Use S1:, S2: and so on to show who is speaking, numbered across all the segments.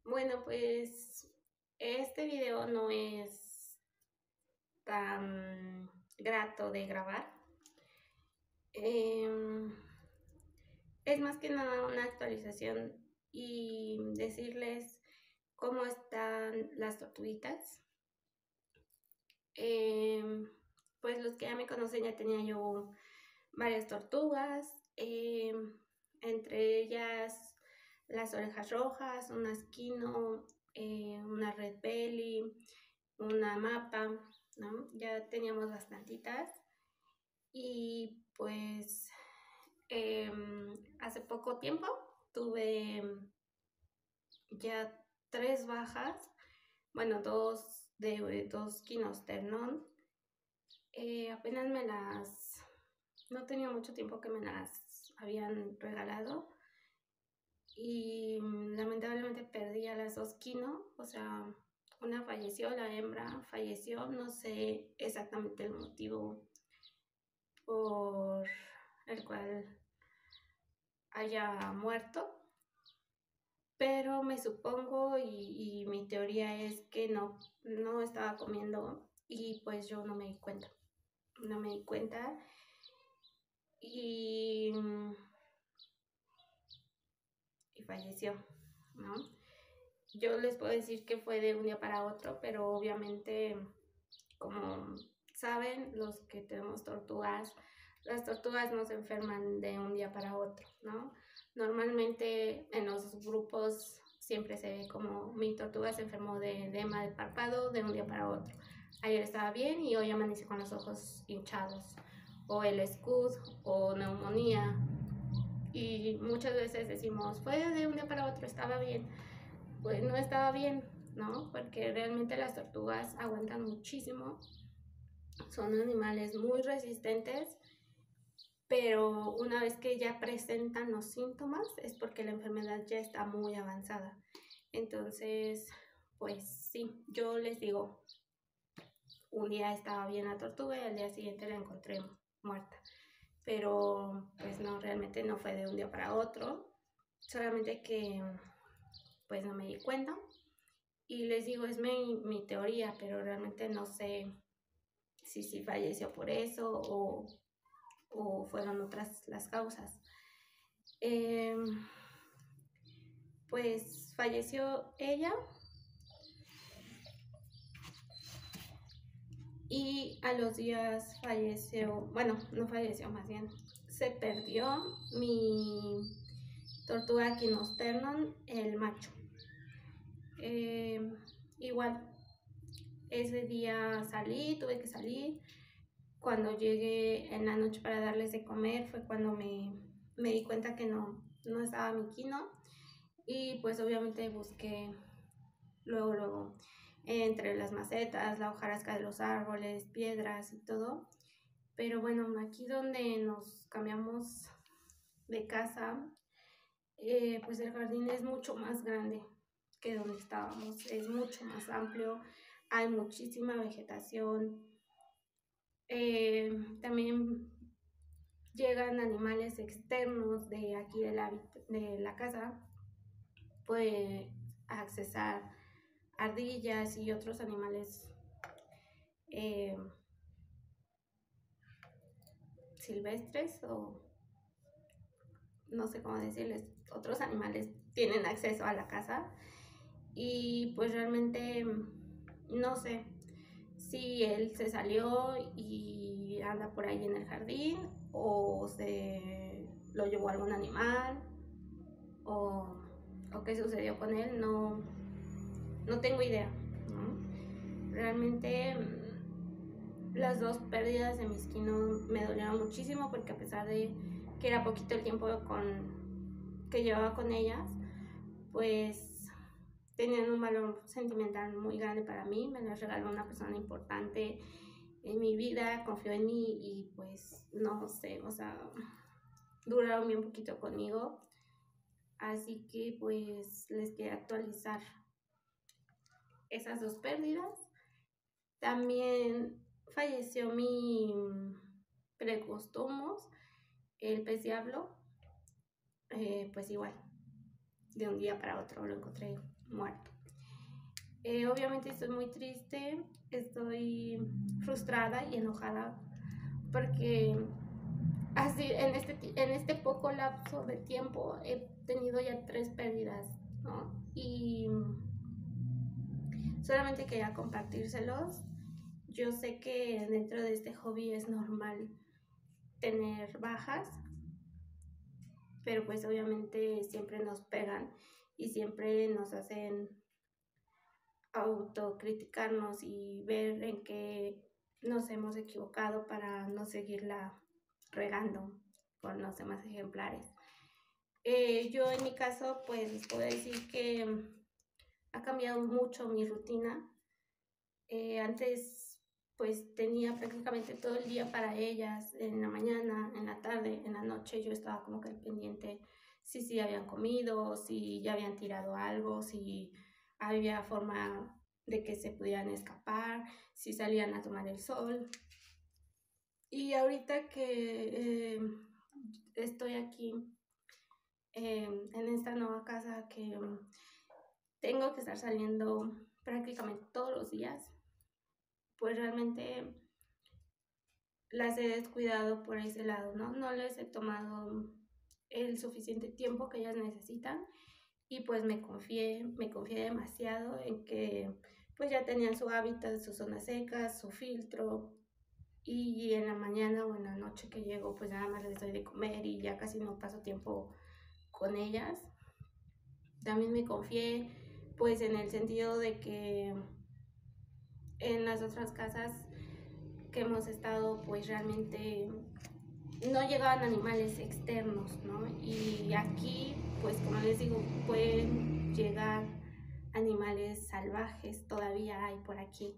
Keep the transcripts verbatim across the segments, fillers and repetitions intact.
S1: Bueno, pues este video no es tan grato de grabar. Em, es más que nada una actualización y decirles cómo están las tortuguitas. Em, pues los que ya me conocen, ya tenía yo varias tortugas, em, entre ellas las orejas rojas, una esquino, eh, una red belly, una mapa, ¿no? Ya teníamos bastantitas y pues eh, hace poco tiempo tuve ya tres bajas, bueno, dos de dos quinos Ternon. Eh, apenas me las, no tenía mucho tiempo que me las habían regalado y lamentablemente perdí a las dos quino, o sea, una falleció, la hembra falleció, no sé exactamente el motivo por el cual haya muerto, pero me supongo y, y mi teoría es que no, no estaba comiendo y pues yo no me di cuenta, no me di cuenta y, y falleció, ¿no? Yo les puedo decir que fue de un día para otro, pero obviamente, como saben, los que tenemos tortugas, las tortugas no se enferman de un día para otro, ¿no? Normalmente en los grupos siempre se ve como mi tortuga se enfermó de edema de párpado de un día para otro. Ayer estaba bien y hoy amanecí con los ojos hinchados, o el escud, o neumonía. Y muchas veces decimos, fue de un día para otro, estaba bien. Pues no estaba bien, ¿no? Porque realmente las tortugas aguantan muchísimo, son animales muy resistentes, pero una vez que ya presentan los síntomas es porque la enfermedad ya está muy avanzada. Entonces, pues sí, yo les digo, un día estaba bien la tortuga y al día siguiente la encontré muerta. Pero pues no, realmente no fue de un día para otro, solamente que pues no me di cuenta. Y les digo, es mi, mi teoría, pero realmente no sé si sí si falleció por eso o, o fueron otras las causas. Eh, pues falleció ella y a los días falleció, bueno, no falleció, más bien se perdió mi tortuga Quinosternon, el macho. Eh, igual, ese día salí, tuve que salir. Cuando llegué en la noche para darles de comer fue cuando me, me di cuenta que no, no estaba mi quino. Y pues obviamente busqué luego, luego, entre las macetas, la hojarasca de los árboles, piedras y todo. Pero bueno, aquí donde nos cambiamos de casa, eh, pues el jardín es mucho más grande que donde estábamos, es mucho más amplio, hay muchísima vegetación. Eh, también llegan animales externos de aquí de la, de la casa, pues a accesar ardillas y otros animales eh, silvestres, o no sé cómo decirles, otros animales tienen acceso a la casa y pues realmente no sé si él se salió y anda por ahí en el jardín o se lo llevó algún animal o, o qué sucedió con él, no, no tengo idea, ¿no? Realmente las dos pérdidas de mis quinos me dolieron muchísimo porque a pesar de que era poquito el tiempo con, que llevaba con ellas, pues tenían un valor sentimental muy grande para mí. Me las regaló una persona importante en mi vida, confió en mí y pues no sé, o sea, duraron bien poquito conmigo. Así que pues les quería actualizar esas dos pérdidas. También falleció mi Precostomos, el pez diablo, eh, pues igual. de un día para otro lo encontré muerto. Eh, obviamente estoy muy triste, estoy frustrada y enojada porque así en este, en este poco lapso de tiempo he tenido ya tres pérdidas, ¿no? Y solamente quería compartírselos. Yo sé que dentro de este hobby es normal tener bajas, pero pues obviamente siempre nos pegan y siempre nos hacen autocriticarnos y ver en qué nos hemos equivocado para no seguirla regando con los demás ejemplares. Eh, yo en mi caso pues les puedo decir que ha cambiado mucho mi rutina. Eh, antes pues tenía prácticamente todo el día para ellas, en la mañana, en la tarde, en la noche yo estaba como que al pendiente si sí si habían comido, si ya habían tirado algo, si había forma de que se pudieran escapar, si salían a tomar el sol. Y ahorita que eh, estoy aquí eh, en esta nueva casa que um, tengo que estar saliendo prácticamente todos los días, pues realmente las he descuidado por ese lado, ¿no? No les he tomado el suficiente tiempo que ellas necesitan y pues me confié, me confié demasiado en que pues ya tenían su hábitat, sus zonas secas, su filtro, y en la mañana o en la noche que llego pues nada más les doy de comer y ya casi no paso tiempo con ellas. También me confié pues en el sentido de que en las otras casas que hemos estado pues realmente no llegaban animales externos, ¿no? Y aquí pues como les digo pueden llegar animales salvajes, todavía hay por aquí.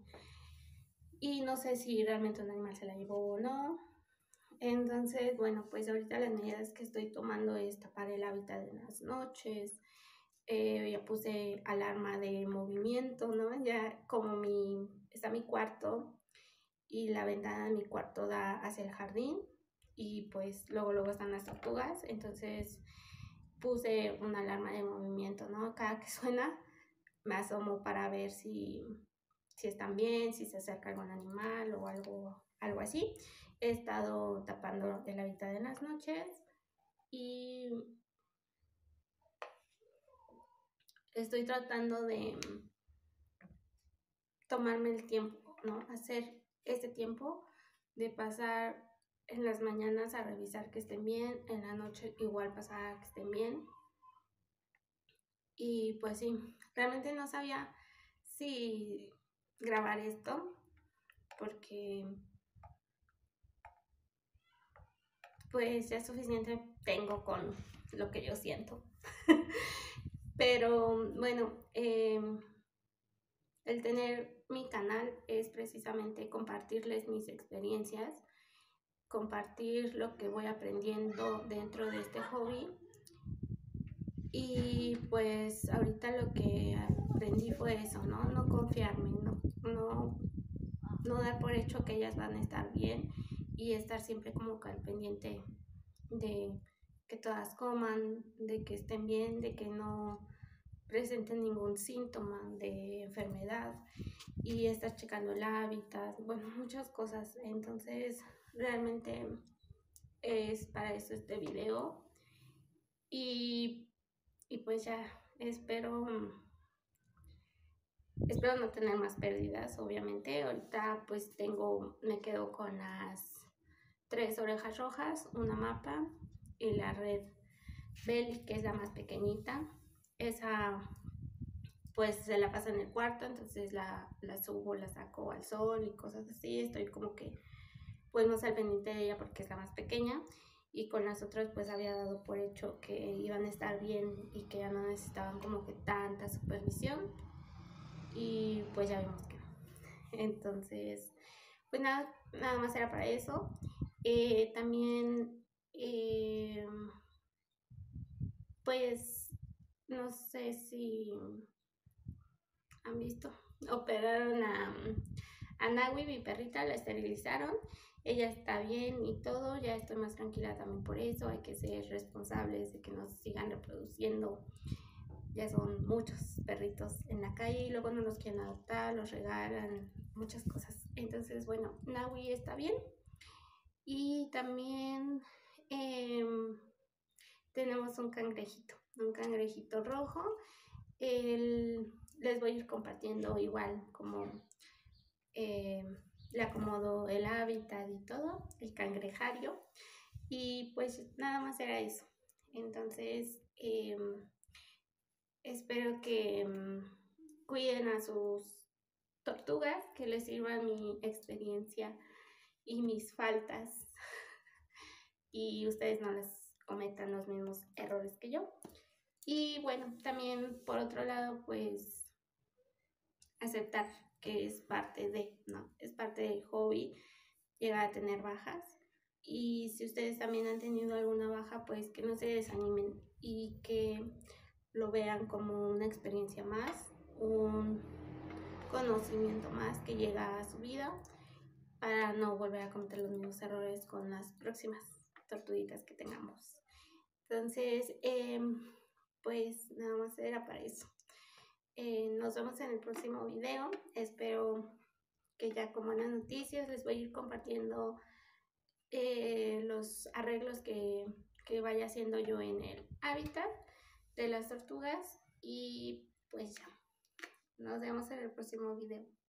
S1: Y no sé si realmente un animal se la llevó o no. Entonces, bueno, pues ahorita las medidas que estoy tomando es tapar el hábitat en las noches. Eh, ya puse alarma de movimiento, ¿no? Ya como mi, está mi cuarto y la ventana de mi cuarto da hacia el jardín y pues luego luego están las tortugas, entonces puse una alarma de movimiento, ¿no? Cada que suena me asomo para ver si, si están bien, si se acerca algún animal o algo, algo así. He estado tapando el hábitat en las noches y estoy tratando de tomarme el tiempo, ¿no? Hacer ese tiempo de pasar en las mañanas a revisar que estén bien, en la noche igual pasar a que estén bien. Y pues sí, realmente no sabía si grabar esto porque pues ya suficiente tengo con lo que yo siento. Pero bueno, eh, el tener mi canal es precisamente compartirles mis experiencias, compartir lo que voy aprendiendo dentro de este hobby. Y pues ahorita lo que aprendí fue eso, ¿no? No confiarme, no, no, no dar por hecho que ellas van a estar bien y estar siempre como que al pendiente de que todas coman, de que estén bien, de que no presenten ningún síntoma de enfermedad y estar checando el hábitat, bueno, muchas cosas. Entonces realmente es para eso este video y, y pues ya espero espero no tener más pérdidas. Obviamente ahorita pues tengo, me quedo con las tres orejas rojas, una mapa y la red Belly, que es la más pequeñita. Esa pues se la pasa en el cuarto, entonces la, la subo, la saco al sol y cosas así. Estoy como que pues más al pendiente de ella porque es la más pequeña, y con las otras pues había dado por hecho que iban a estar bien y que ya no necesitaban como que tanta supervisión, y pues ya vimos que no. Entonces pues nada, nada más era para eso. Eh, también eh, pues no sé si han visto, operaron a, a Nawi, mi perrita, la esterilizaron. Ella está bien y todo, ya estoy más tranquila también por eso. Hay que ser responsables de que nos sigan reproduciendo ya son muchos perritos en la calle y luego no los quieren adoptar, los regalan, muchas cosas. Entonces, bueno, Naui está bien. Y también eh, tenemos un cangrejito, un cangrejito rojo. El, les voy a ir compartiendo igual como eh, le acomodo el hábitat y todo, el cangrejario. Y pues nada más era eso. Entonces, eh, espero que um, cuiden a sus tortugas, que les sirva mi experiencia y mis faltas y ustedes no les cometan los mismos errores que yo. Y bueno, también por otro lado, pues aceptar que es parte de, ¿no? Es parte del hobby llegar a tener bajas. Y si ustedes también han tenido alguna baja, pues que no se desanimen y que lo vean como una experiencia más, un conocimiento más que llega a su vida para no volver a cometer los mismos errores con las próximas tortuguitas que tengamos. Entonces, eh, pues nada más era para eso. Eh, nos vemos en el próximo video. Espero que ya con buenas noticias les voy a ir compartiendo eh, los arreglos que, que vaya haciendo yo en el hábitat de las tortugas. Y pues ya, nos vemos en el próximo video.